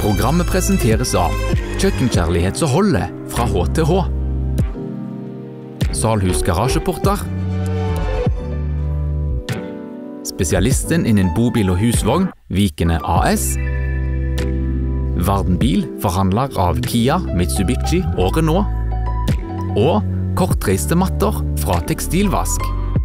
Programmet presenteres av Kjøkkenkjærlighet som holder fra H til H. Salhus garasjeporter. Spesialisten innen bobil og husvogn, Vikene AS. Varden bil, forhandler av Kia, Mitsubishi og Renault. Og kortreiste matter fra tekstilvask.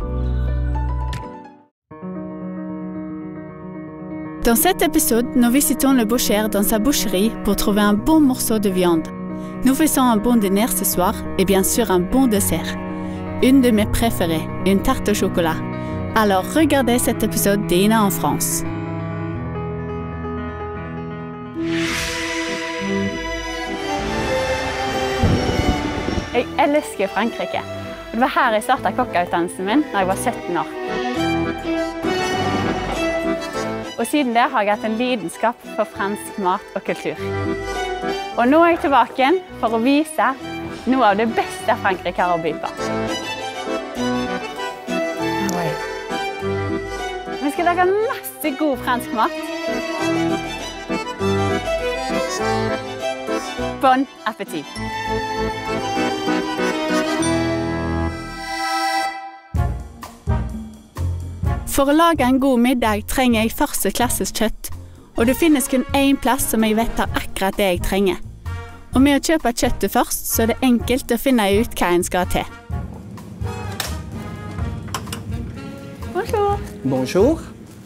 Dans cet épisode, nous visitons le boucher dans sa boucherie pour trouver un bon morceau de viande. Nous faisons un bon dîner ce soir et bien sûr un bon dessert. Une de mes préférées, une tarte au chocolat. Alors regardez cet épisode d'Ina en France. Jeg elsker Frankrike. Det var her jeg startet kokkeutdannelsen min da jeg var 17 år. Og siden det har jeg hatt en lidenskap for fransk mat og kultur. Og nå er jeg tilbake igjen for å vise noe av det beste Frankrike har å by på. Vi skal lage masse god fransk mat. Bon appétit! For å lage en god middag trenger jeg første klasses kjøtt, og det finnes kun én plass som jeg vet har akkurat det jeg trenger. Og med å kjøpe kjøttet først, så er det enkelt å finne ut hva en skal til. Bonjour! Bonjour!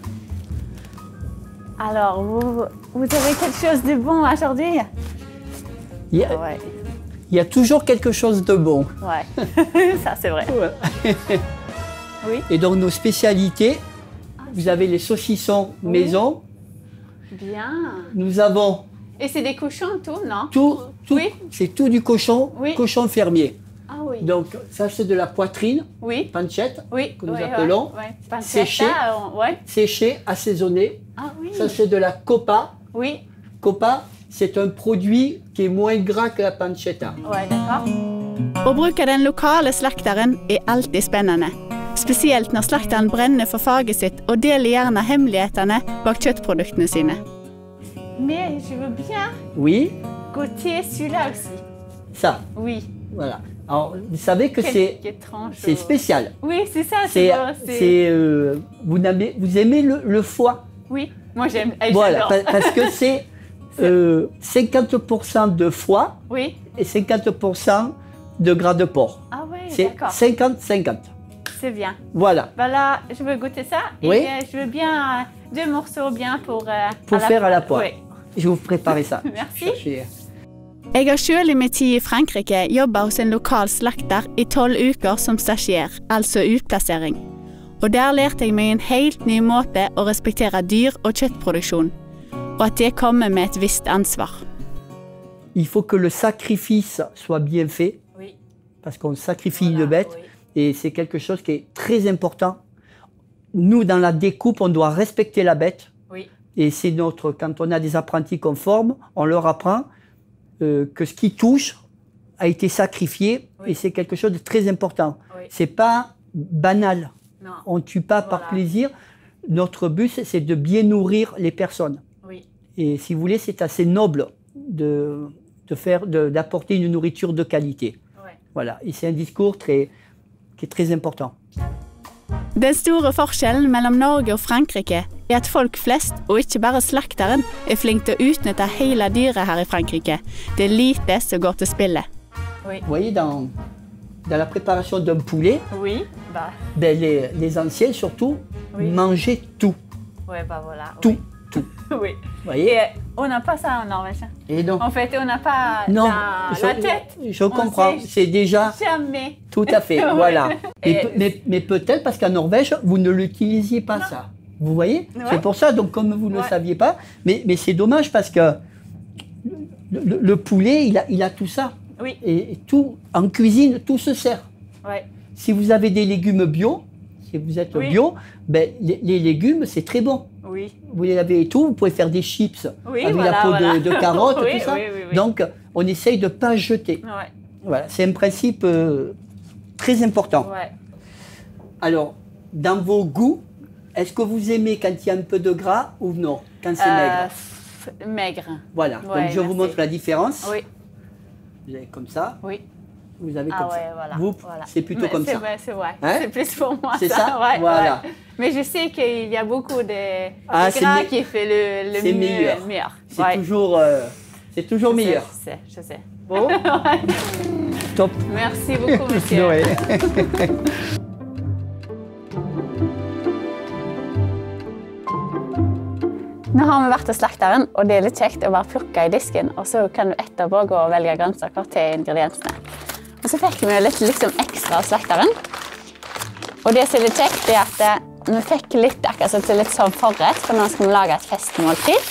Alors, vous avez quelque chose de bon aujourd'hui? Il y a toujours quelque chose de bon. Ouais, ça c'est vrai. Ouais. Oui. Et donc nos spécialités, vous avez les saucissons maison. Bien. Nous avons... Et c'est des cochons tout, non? Tout, oui. C'est tout du cochon, oui. Cochon fermier. Ah oui. Donc ça c'est de la poitrine, oui. pancetta, oui. que nous appelons, séchée, assaisonnée. Ah oui. Ça c'est de la copa. Oui. Copa, c'est un produit qui est moins gras que la pancetta. Ouais, d'accord. Å bruke den lokale slakteren er alltid spennende. Spesielt når slakteren brenner for faget sitt og deler gjerne hemmelighetene bak kjøttproduktene sine. Mais je veux bien goûter celui-là aussi. Ça? Oui. Voilà. Alors, vous savez que c'est spécial. Oui, c'est ça. Vous aimez le foie? Oui, moi j'aime. Voilà, parce que c'est 50% de foie et 50% de gras de porc. Ah oui, d'accord. C'est 50-50. C'est bien. Voilà. Voilà, je veux goûter ça. Et je veux bien 2 morceaux bien pour faire à la poêle. Oui. Je vais vous préparer ça. Merci. Jeg har selv I min tid I Frankrike jobbet hos en lokal slakter I 12 uker som stasjer, altså utplassering. Og der lærte jeg meg en helt ny måte å respektere dyr og kjøttproduksjon, og at det kommer med et visst ansvar. Il faut que le sacrifice soit bien fait, parce qu'on sacrifie une bête, et c'est quelque chose qui est très important. Nous, dans la découpe, on doit respecter la bête, et c'est quand on a des apprentis qu'on forme, on leur apprend que ce qui touche a été sacrifié, et c'est quelque chose de très important. C'est pas banal. Non. On ne tue pas par plaisir. Notre but, c'est de bien nourrir les personnes. Et si vous voulez, c'est assez noble d'apporter une nourriture de qualité. Voilà. Et c'est un discours qui est très important. Den store forskjellen mellom Norge og Frankrike at folk flest, og ikke bare slakteren, flink til å utnytte hele dyret her I Frankrike. Det lite som går til spille. Vous voyez, dans la préparation d'un poulet, les anciens surtout mangeaient tout. Oui, bah voilà. Tout. Oui. Voyez? Et on n'a pas ça en Norvège. Et donc, en fait, on n'a pas la tête. Je comprends. C'est déjà... Jamais. Tout à fait, voilà. Mais peut-être parce qu'en Norvège, vous ne l'utilisiez pas ça. Vous voyez? C'est pour ça, donc comme vous ne le saviez pas. Mais c'est dommage parce que le poulet, il a tout ça. Oui. Et tout, en cuisine, tout se sert. Si vous avez des légumes bio, si vous êtes bio, ben, les légumes, c'est très bon. Vous les avez et tout, vous pouvez faire des chips avec la peau de carotte, tout ça. Donc, on essaye de ne pas jeter. Voilà, c'est un principe très important. Alors, dans vos goûts, est-ce que vous aimez quand il y a un peu de gras ou non, quand c'est maigre? maigre. Voilà, Ouais, donc je vous merci. montre la différence. Oui, Vous avez comme ça, oui. vous avez comme Ah ouais, ça. voilà. Vous, voilà. c'est plutôt Mais comme ça. C'est vrai. Hein? C'est plus pour moi, C'est ça? Ouais, Voilà. ouais. Mais je sais qu'il y a beaucoup de Ah, de gras c'est qui fait le c'est mieux. meilleur. C'est Ouais. toujours meilleur. Je sais. Bon, Ouais. top. Merci beaucoup, monsieur. Ouais. Nå har vi vært hos slakteren, og det er litt kjekt å bare plukke i disken, og så kan du etterpå gå og velge grønnsaker til ingrediensene. Og så fikk vi jo litt liksom, ekstra av slakteren. Og det som er litt kjekt er at vi fikk litt akkurat til litt sånn forrett, for nå skal vi lage et festmåltid.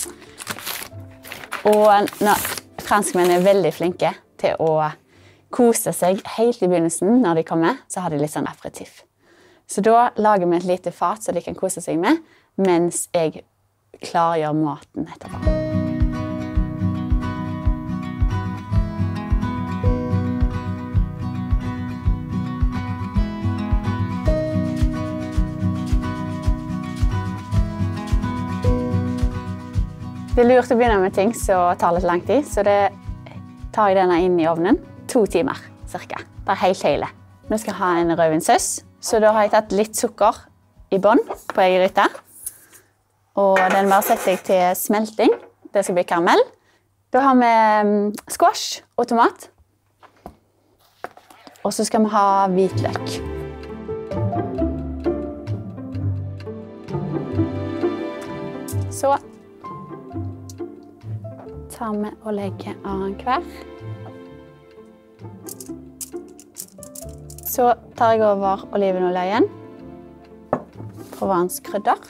Og franskmennene er veldig flinke til å kose seg helt i begynnelsen når de kommer, så har de litt sånn aperitif. Så da lager vi et lite fat så de kan kose seg med, mens jeg klargjør maten etterpå. Det er lurt å begynne med ting som tar litt lang tid, så det tar jeg denne inn i ovnen 2 timer cirka. Bare helt hele. Nå skal jeg ha en rødvinsaus, så da har jeg tatt litt sukker i bånd på en gryte. Og den bare setter jeg til smelting. Det skal bli karamell. Da har vi squash og tomat. Og så skal vi ha hvitløk. Så tar vi og legger annen hver. Så tar jeg over olivenolje, Provence krydder,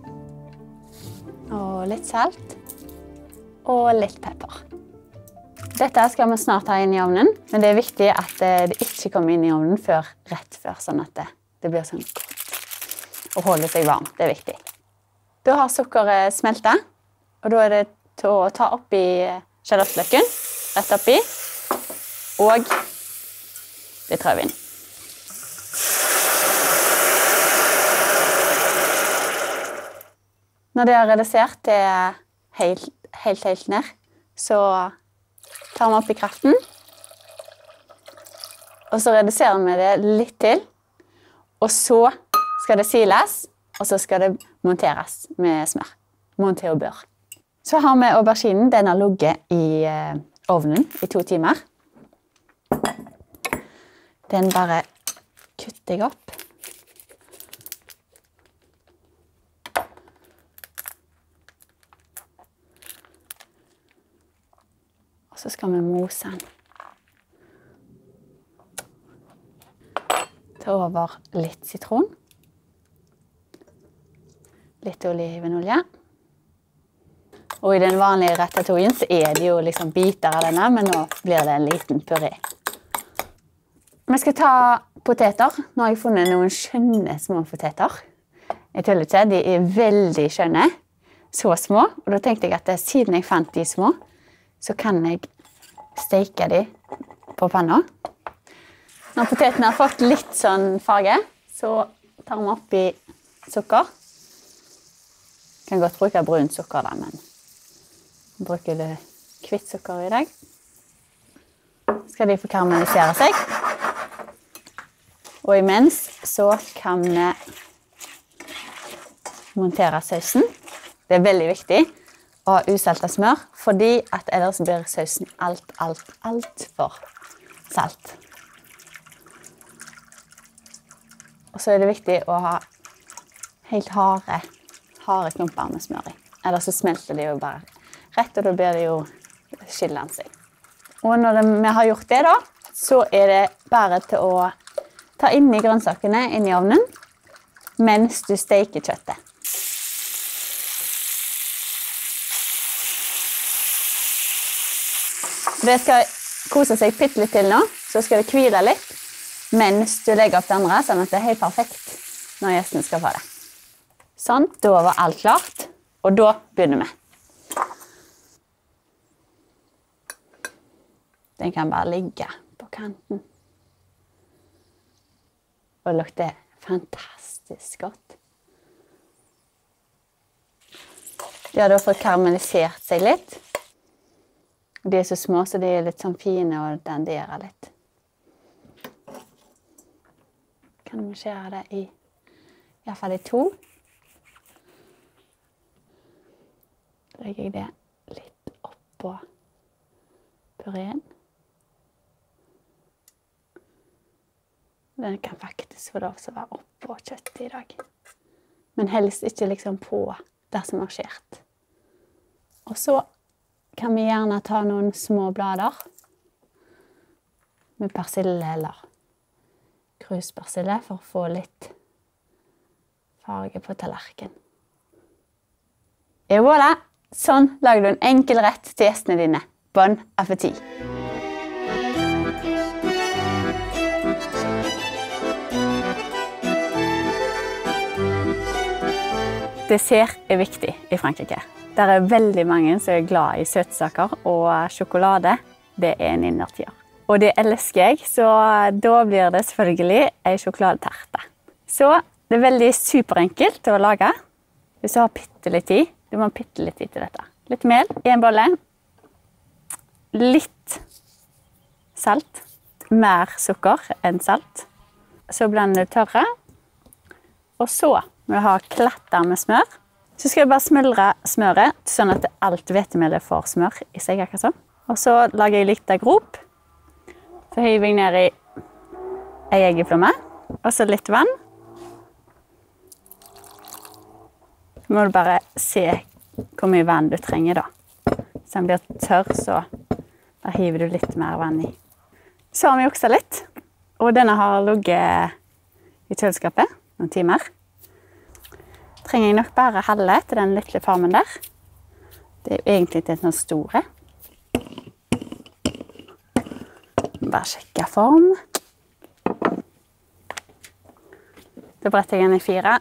og litt salt, og litt pepper. Dette skal vi snart ha inn i ovnen, men det er viktig at det ikke kommer inn i ovnen rett før, sånn at det blir sånn godt og holder seg varm. Det er viktig. Da har sukkeret smeltet, og da er det til å ta oppi sjalottløken, rett oppi, og litt rødvin. Når det er redusert til helt ned, så tar vi opp i kraften. Og så reduserer vi det litt til. Og så skal det siles, og så skal det monteres med smør. Monter og bør. Så har vi auberginen. Den har ligget i ovnen i 2 timer. Den bare kutter jeg opp. Og så skal vi mose den. Ta over litt sitron. Litt olivenolje. Og i den vanlige ratatouillen så er det jo liksom biter av denne, men nå blir det en liten puré. Vi skal ta poteter. Nå har jeg funnet noen skjønne små poteter. Jeg tuller ikke, de er veldig skjønne. Så små. Og da tenkte jeg at siden jeg fant de små, så kan jeg steke de på panna. Når potetene har fått litt sånn farge, så tar vi oppi sukker. Jeg kan godt bruke brunt sukker da, men jeg bruker hvitt sukker i dag. Skal de få karamellisere seg. Og imens så kan vi montere sausen. Det er veldig viktig å ha usaltet smør, fordi at ellers blir sausen alt for salt. Og så er det viktig å ha helt harde klumper med smør i. Ellers så smelter de jo bare rett, og da blir det jo skillende seg. Og når vi har gjort det da, så er det bare til å ta inn i grønnsakene inn i ovnen, mens du steker kjøttet. Det skal kose seg litt til nå, så skal det hvile litt, mens du legger opp det andre, sånn at det er helt perfekt når gjesten skal få det. Sånn, da var alt klart, og da begynner vi. Den kan bare ligge på kanten. Og det lukter fantastisk godt. De har da fått karamellisert seg litt. De er så små, så de er litt sånn fine og denderer litt. Kan vi skjære det i hvert fall i 2. Legger jeg det litt oppå pureen. Den kan faktisk få lov til å være oppå kjøttet i dag. Men helst ikke liksom på der som har skjert. Og så kan vi gjerne ta noen små blader med persille eller kruspersille for å få litt farge på tallerken. Et voilà! Sånn lager du en enkel rett til gjestene dine. Bon appétit! Dessert er viktig i Frankrike. Der er veldig mange som er glad i søtsaker, og sjokolade, det er en innertier. Og det elsker jeg, så da blir det selvfølgelig en sjokoladeterte. Så det er veldig superenkelt å lage. Hvis du har litt tid, du må ha litt tid til dette. Litt mel i en bolle. Litt salt. Mer sukker enn salt. Så blender du tørre. Og så må du ha klatter med smør. Så skal jeg bare smuldre smøret, sånn at alt hvetemelet får smør i seg. Akkurat sånn. Og så lager jeg litt av grop. Så hiver jeg ned i en eggeplomme, og så litt vann. Så må du bare se hvor mye vann du trenger da. Hvis den blir tørr, så bare hiver du litt mer vann i. Så har vi jukset litt, og denne har ligget i kjøleskapet noen timer. Trenger jeg nok bare halve til den lille formen der. Det er jo egentlig til noen store. Bare sjekke form. Da bretter jeg den i 4.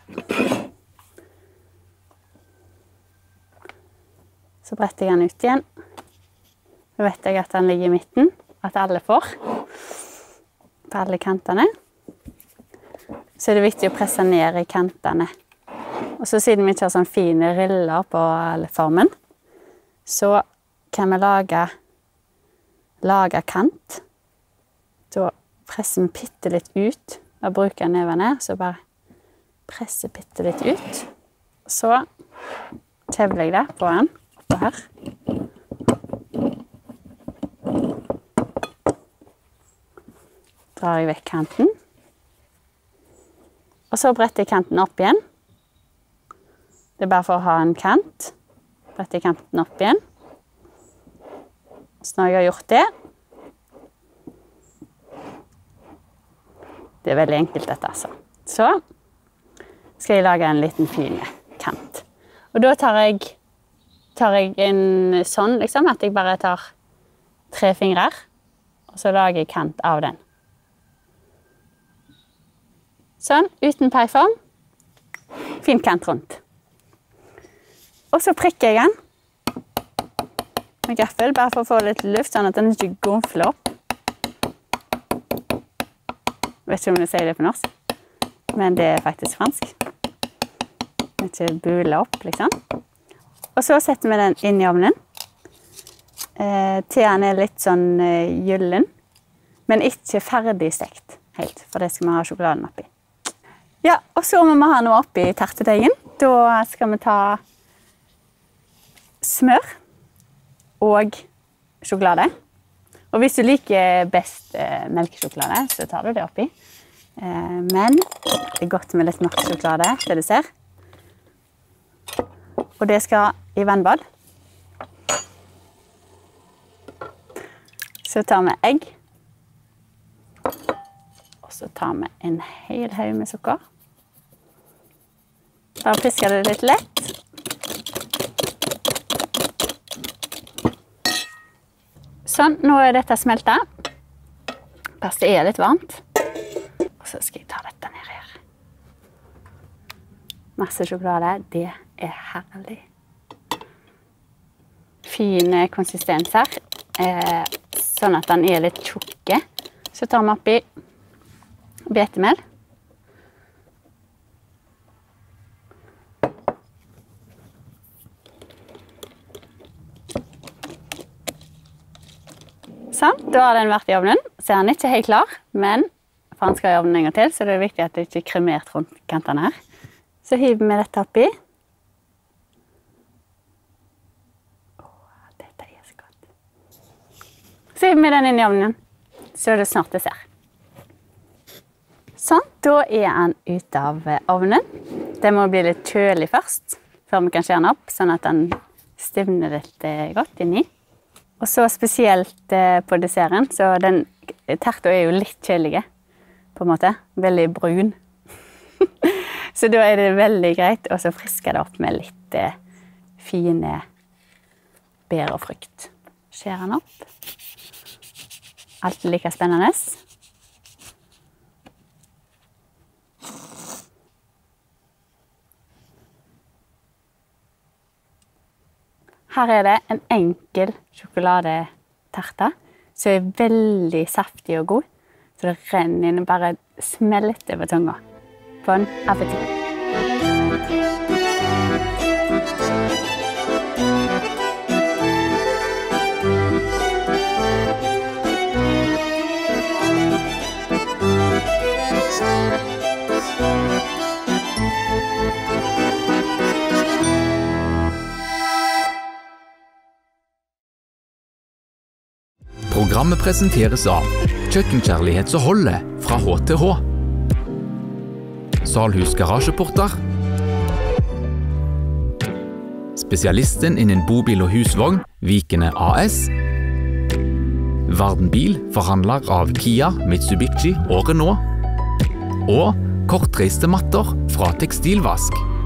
Så bretter jeg den ut igjen. Da vet jeg at den ligger i midten, at alle får. På alle kantene. Så er det viktig å presse ned i kantene. Og så siden vi ikke har sånne fine riller på formen, så kan vi lage kant. Så presser vi bitte litt ut, og bruker nevene, så bare presser bitte litt ut. Så tevler jeg det på den, oppå her. Drar jeg vekk kanten. Og så bretter jeg kanten opp igjen. Det er bare for å ha en kant. Bretter jeg kanten opp igjen. Så når jeg har gjort det, det er veldig enkelt dette altså. Så skal jeg lage en liten fin kant. Og da tar jeg en sånn, liksom, at jeg bare tar 3 fingrer, og så lager jeg kant av den. Sånn, uten peiform. Fin kant rundt. Og så prikker jeg den med gaffel, bare for å få litt luft, sånn at den ikke gonfler opp. Jeg vet ikke om jeg sier det på norsk, men det er faktisk fransk. Den ikke buler opp, liksom. Og så setter vi den inn i ovnen. Til den er litt sånn gyllen, men ikke ferdig stekt helt, for det skal vi ha sjokoladen oppi. Ja, og så må vi ha noe oppi terteteigen. Da skal vi ta smør og sjokolade. Og hvis du liker best melkesjokolade, så tar du det oppi. Men det er godt med litt mørk sjokolade, det du ser. Og det skal i vannbad. Så tar vi egg. Og så tar vi en hel haug med sukker. Bare pisker det litt lett. Sånn, nå er dette smeltet. Pass det er litt varmt. Og så skal jeg ta dette ned her. Masse sjokolade, det er herlig. Fin konsistens her. Sånn at den er litt tjukke. Så tar vi oppi hvetemel. Sånn, da har den vært i ovnen, så er den ikke helt klar, men for han skal i ovnen en gang til, så det er viktig at det ikke er kremert rundt kantene her. Så hiver vi dette oppi. Dette er så godt. Så hiver vi den inn i ovnen, så er det snart dessert. Sånn, da er den ute av ovnen. Den må bli litt kjølig først, før vi kan skjære den opp, sånn at den stivner litt godt inni. Og så spesielt på desserten, så den terta er jo litt kjølige, på en måte. Veldig brun. Så da er det veldig greit å friske det opp med litt fine bær og frukt. Skjære den opp. Alt er like spennende. Her er det en enkel sjokoladeterte, som er veldig saftig og god. Så det renner inn og bare smelter over tunga. Bon appétit! Programmet presenteres av Kjøkkenkjærlighet som holder fra H til H. Salhus garasjeporter. Spesialisten innen bobil og husvogn, Vikene AS. Vardenbil, forhandler av Kia, Mitsubishi og Renault. Og kortreiste matter fra Tekstilvask.